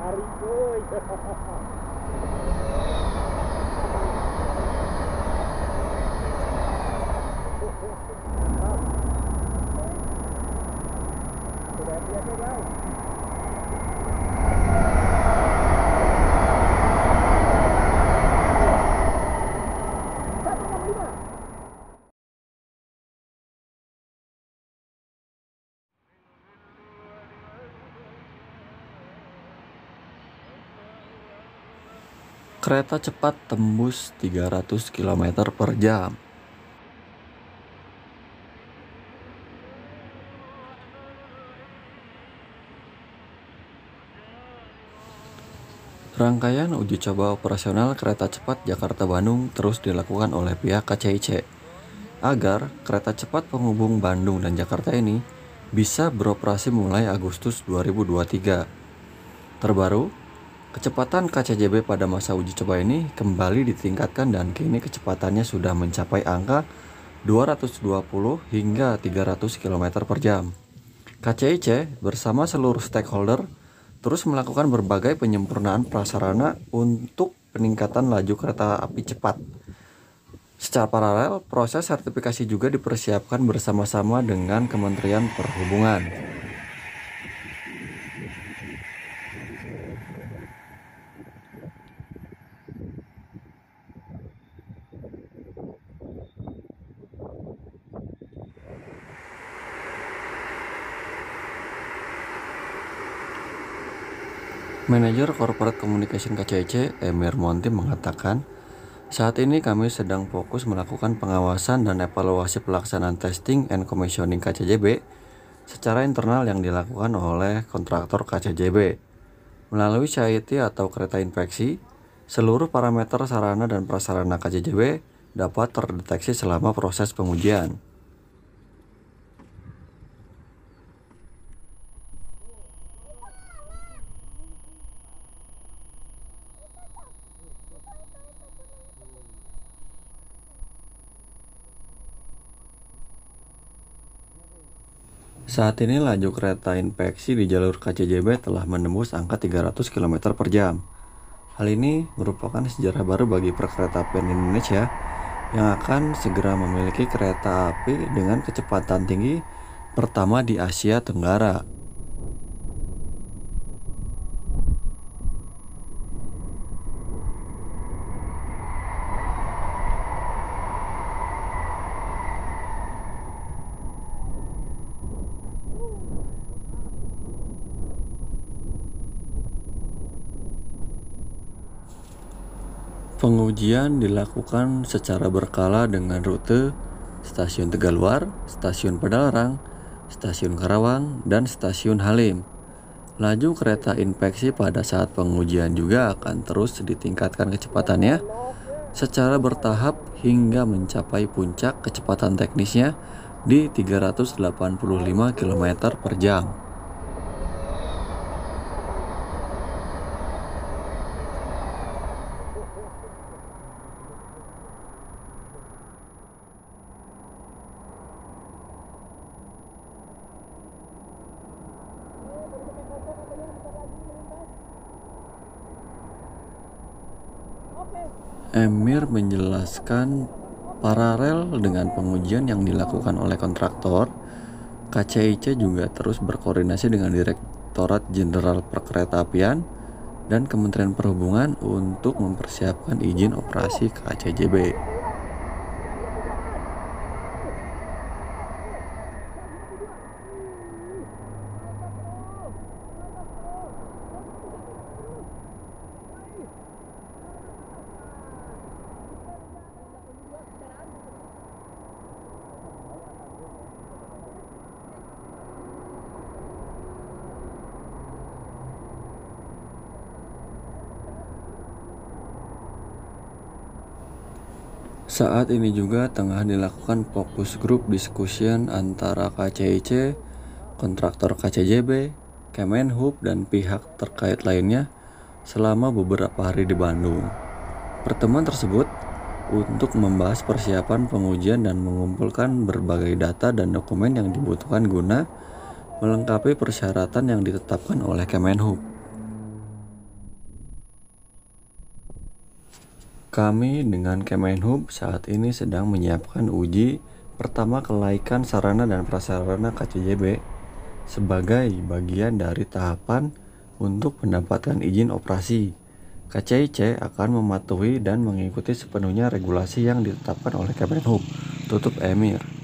Lari cuy. Sudah siap ya guys. Kereta cepat tembus 300 km per jam. Rangkaian uji coba operasional kereta cepat Jakarta-Bandung terus dilakukan oleh pihak KCIC agar kereta cepat penghubung Bandung dan Jakarta ini bisa beroperasi mulai Agustus 2023. Terbaru, kecepatan KCJB pada masa uji coba ini kembali ditingkatkan dan kini kecepatannya sudah mencapai angka 220 hingga 300 km per jam. KCIC bersama seluruh stakeholder terus melakukan berbagai penyempurnaan prasarana untuk peningkatan laju kereta api cepat. Secara paralel, proses sertifikasi juga dipersiapkan bersama-sama dengan Kementerian Perhubungan. Manajer Corporate Communication KCIC, Emir Monti mengatakan, saat ini kami sedang fokus melakukan pengawasan dan evaluasi pelaksanaan testing and commissioning KCJB secara internal yang dilakukan oleh kontraktor KCJB. Melalui CIT atau kereta inspeksi, seluruh parameter sarana dan prasarana KCJB dapat terdeteksi selama proses pengujian. Saat ini laju kereta inspeksi di jalur KCJB telah menembus angka 300 km per jam. Hal ini merupakan sejarah baru bagi perkeretaapian Indonesia yang akan segera memiliki kereta api dengan kecepatan tinggi pertama di Asia Tenggara. Pengujian dilakukan secara berkala dengan rute Stasiun Tegaluar, Stasiun Padalarang, Stasiun Karawang, dan Stasiun Halim. Laju kereta inspeksi pada saat pengujian juga akan terus ditingkatkan kecepatannya secara bertahap hingga mencapai puncak kecepatan teknisnya di 385 km per jam. Emir menjelaskan paralel dengan pengujian yang dilakukan oleh kontraktor, KCIC juga terus berkoordinasi dengan Direktorat Jenderal Perkeretaapian dan Kementerian Perhubungan untuk mempersiapkan izin operasi KCJB. Saat ini juga tengah dilakukan fokus group discussion antara KCIC, kontraktor KCJB, Kemenhub, dan pihak terkait lainnya selama beberapa hari di Bandung. Pertemuan tersebut untuk membahas persiapan pengujian dan mengumpulkan berbagai data dan dokumen yang dibutuhkan guna melengkapi persyaratan yang ditetapkan oleh Kemenhub. Kami dengan Kemenhub saat ini sedang menyiapkan uji pertama kelaikan sarana dan prasarana KCJB sebagai bagian dari tahapan untuk mendapatkan izin operasi. KCIC akan mematuhi dan mengikuti sepenuhnya regulasi yang ditetapkan oleh Kemenhub. Tutup Emir.